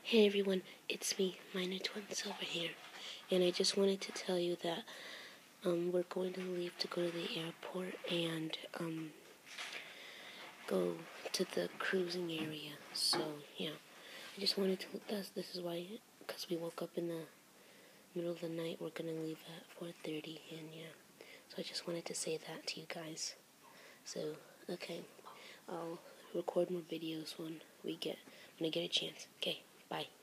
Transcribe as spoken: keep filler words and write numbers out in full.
Hey everyone, it's me, Minor Twin Silver here, and I just wanted to tell you that um, we're going to leave to go to the airport and um, go to the cruising area. So yeah, I just wanted to. That's, this is why, because we woke up in the middle of the night. We're gonna leave at four thirty, and yeah. So I just wanted to say that to you guys. So okay, I'll record more videos when we get when I get a chance. Okay, bye.